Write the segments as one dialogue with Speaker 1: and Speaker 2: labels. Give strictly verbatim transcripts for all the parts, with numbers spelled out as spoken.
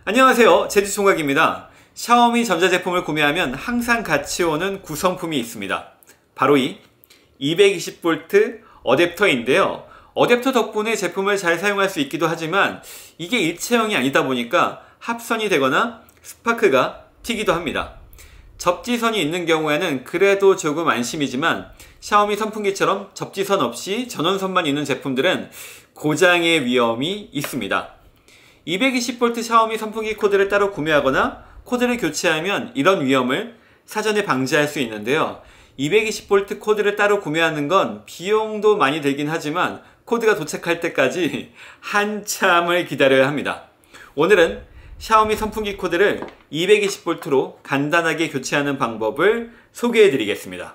Speaker 1: 안녕하세요, 제주총각입니다. 샤오미 전자제품을 구매하면 항상 같이 오는 구성품이 있습니다. 바로 이 이백이십 볼트 어댑터인데요. 어댑터 덕분에 제품을 잘 사용할 수 있기도 하지만 이게 일체형이 아니다 보니까 합선이 되거나 스파크가 튀기도 합니다. 접지선이 있는 경우에는 그래도 조금 안심이지만 샤오미 선풍기처럼 접지선 없이 전원선만 있는 제품들은 고장의 위험이 있습니다. 이백이십 볼트 샤오미 선풍기 코드를 따로 구매하거나 코드를 교체하면 이런 위험을 사전에 방지할 수 있는데요. 이백이십 볼트 코드를 따로 구매하는 건 비용도 많이 들긴 하지만 코드가 도착할 때까지 한참을 기다려야 합니다. 오늘은 샤오미 선풍기 코드를 이백이십 볼트로 간단하게 교체하는 방법을 소개해 드리겠습니다.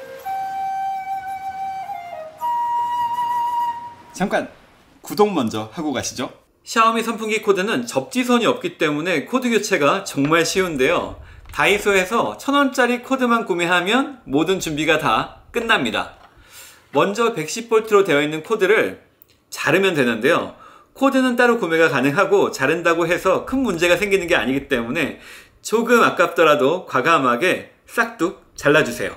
Speaker 1: 잠깐 구독 먼저 하고 가시죠. 샤오미 선풍기 코드는 접지선이 없기 때문에 코드 교체가 정말 쉬운데요. 다이소에서 천 원짜리 코드만 구매하면 모든 준비가 다 끝납니다. 먼저 백십 볼트로 되어 있는 코드를 자르면 되는데요. 코드는 따로 구매가 가능하고 자른다고 해서 큰 문제가 생기는 게 아니기 때문에 조금 아깝더라도 과감하게 싹둑 잘라주세요.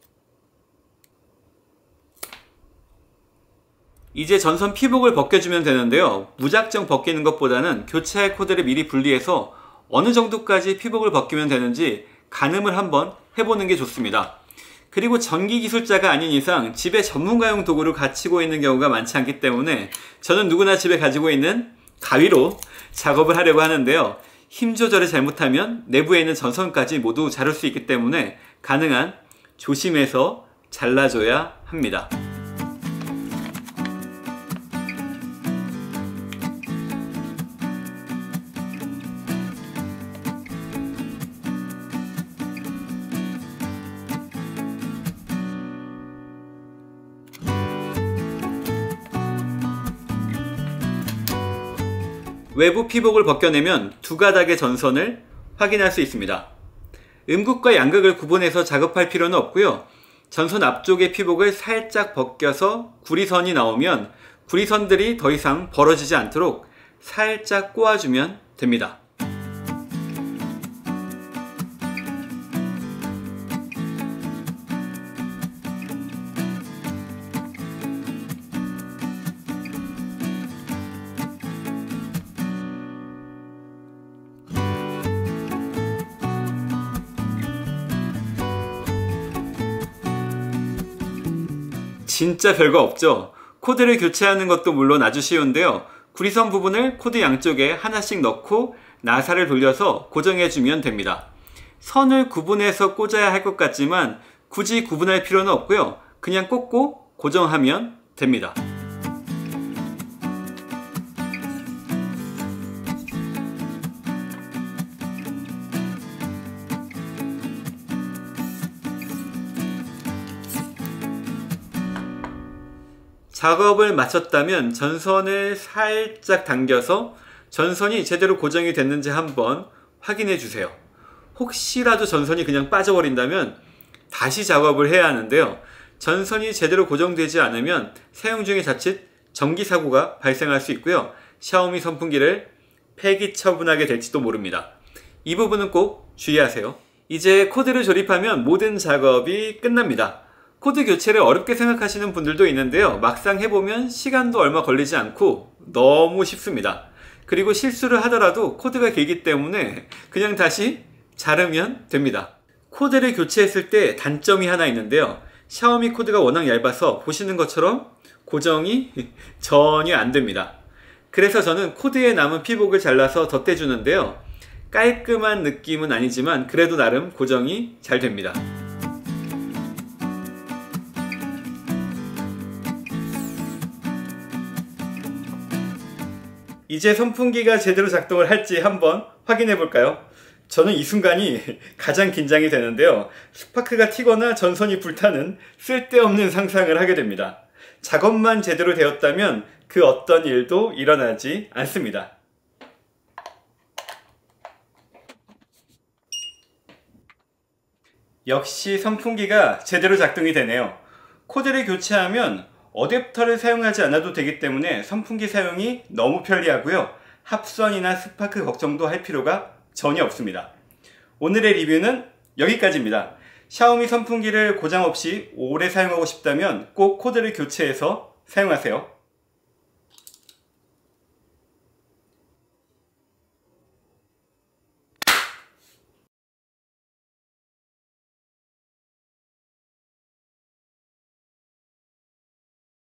Speaker 1: 이제 전선 피복을 벗겨주면 되는데요. 무작정 벗기는 것보다는 교체할 코드를 미리 분리해서 어느 정도까지 피복을 벗기면 되는지 가늠을 한번 해보는 게 좋습니다. 그리고 전기 기술자가 아닌 이상 집에 전문가용 도구를 갖추고 있는 경우가 많지 않기 때문에 저는 누구나 집에 가지고 있는 가위로 작업을 하려고 하는데요. 힘 조절을 잘못하면 내부에 있는 전선까지 모두 자를 수 있기 때문에 가능한 조심해서 잘라줘야 합니다. 외부 피복을 벗겨내면 두 가닥의 전선을 확인할 수 있습니다. 음극과 양극을 구분해서 작업할 필요는 없고요. 전선 앞쪽의 피복을 살짝 벗겨서 구리선이 나오면 구리선들이 더 이상 벌어지지 않도록 살짝 꼬아주면 됩니다. 진짜 별거 없죠? 코드를 교체하는 것도 물론 아주 쉬운데요. 구리선 부분을 코드 양쪽에 하나씩 넣고 나사를 돌려서 고정해주면 됩니다. 선을 구분해서 꽂아야 할 것 같지만 굳이 구분할 필요는 없고요. 그냥 꽂고 고정하면 됩니다. 작업을 마쳤다면 전선을 살짝 당겨서 전선이 제대로 고정이 됐는지 한번 확인해 주세요. 혹시라도 전선이 그냥 빠져버린다면 다시 작업을 해야 하는데요. 전선이 제대로 고정되지 않으면 사용 중에 자칫 전기 사고가 발생할 수 있고요. 샤오미 선풍기를 폐기 처분하게 될지도 모릅니다. 이 부분은 꼭 주의하세요. 이제 코드를 조립하면 모든 작업이 끝납니다. 코드 교체를 어렵게 생각하시는 분들도 있는데요. 막상 해보면 시간도 얼마 걸리지 않고 너무 쉽습니다. 그리고 실수를 하더라도 코드가 길기 때문에 그냥 다시 자르면 됩니다. 코드를 교체했을 때 단점이 하나 있는데요. 샤오미 코드가 워낙 얇아서 보시는 것처럼 고정이 전혀 안 됩니다. 그래서 저는 코드에 남은 피복을 잘라서 덧대주는데요. 깔끔한 느낌은 아니지만 그래도 나름 고정이 잘 됩니다. 이제 선풍기가 제대로 작동을 할지 한번 확인해 볼까요? 저는 이 순간이 가장 긴장이 되는데요. 스파크가 튀거나 전선이 불타는 쓸데없는 상상을 하게 됩니다. 작업만 제대로 되었다면 그 어떤 일도 일어나지 않습니다. 역시 선풍기가 제대로 작동이 되네요. 코드를 교체하면 어댑터를 사용하지 않아도 되기 때문에 선풍기 사용이 너무 편리하고요. 합선이나 스파크 걱정도 할 필요가 전혀 없습니다. 오늘의 리뷰는 여기까지입니다. 샤오미 선풍기를 고장 없이 오래 사용하고 싶다면 꼭 코드를 교체해서 사용하세요.